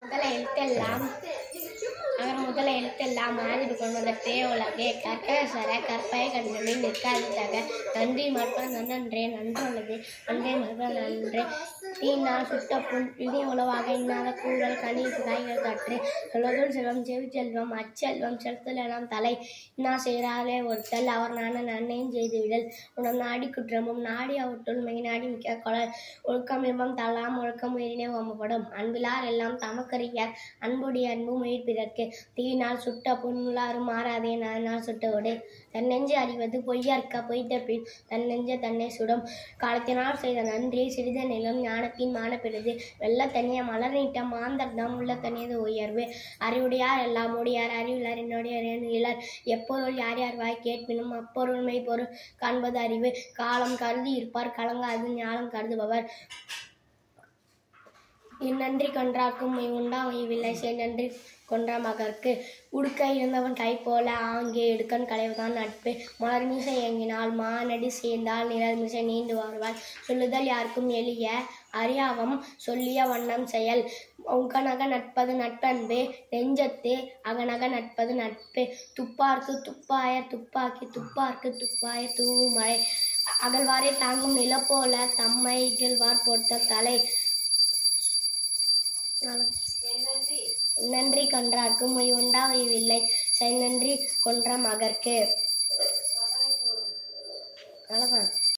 முதல எழுத்தெல்லாம் மாதிரி கொள்வதற்கே உலகே கற்கசர கற்பை கண்டமை நிற்காததாக நன்றி மற்பது நன்றே நன்றுள்ளது நன்றே மற்பது நன்றே தீனால் சுட்ட புண் இனி உளவாக இன்னாத கூறல் கனி காய்கள் கற்று சொல்வதுள் செல்வம் செவி செல்வம் அச்செல்வம் செலுத்தல் எல்லாம் தலை இன்னா செய்கிறாரே ஒருத்தல் அவர் நன்னையும் செய்துவிடல் உணம் நாடி குற்றமும் நாடி அவற்றுள் மெய் நாடி மிக்க கொளல் ஒழுக்கம் இன்பம் தள்ளாம் ஒழுக்கம் உயிரினே ஓம்பப்படும் அன்பிலார் எல்லாம் தமக்கறியார் அன்புடைய அன்பும் உயிர் பிறர்க்கு தீயினால் சுட்ட புண்ணுள்ளாரும் மாறாதே நானால் சுட்டவோடு தன்னெஞ்சு அறிவது பொய்யற்க பொய்த்த பின் தன்னெஞ்ச தன்னை சுடும் காலத்தினால் செய்த நன்றி சிறித நிலம் ஞானத்தின் மானப்பெறுது வெள்ள தனிய மலர் நீட்ட மாந்தர்தம் உள்ள தனியது உயர்வு அறிவுடையார் எல்லாம் உடையார் அறிவிலார் என்னுடைய இலர் எப்பொருள் யார் யார் வாய் கேட்பினும் அப்பொருள் மெய்ப்பொருள் காண்பது அறிவு காலம் கருதி இருப்பார் கலங்காது ஞானம் கருதுபவர் இந்நன்றி கொன்றார்க்கும் உண்டா உய்வில்லை நன்றி கொன்ற மகற்கு உடுக்க இருந்தவன் கை போல ஆங்கே எடுக்கன் களைவுதான் நட்பு மலர்மிசை இயங்கினால் மானடி சேர்ந்தால் நிழல்மிசை நீண்டு வருவாள் சொல்லுதல் யாருக்கும் எளிய அறியாவம் சொல்லிய வண்ணம் செயல் உங்கனக நட்பது நட்பன்பே நெஞ்சத்தே அகனக நட்பது நட்பு துப்பார்க்கு துப்பாயர் துப்பாக்கி துப்பார்க்கு துப்பாயர் தூமழை அகழ்வாரே தாங்கும் நில போல தம்மை இகழ்வார் பொறுத்த தலை நன்றி கொன்றார்க்கும் உண்டா உய்வில்லை நன்றி கொன்ற மகற்கு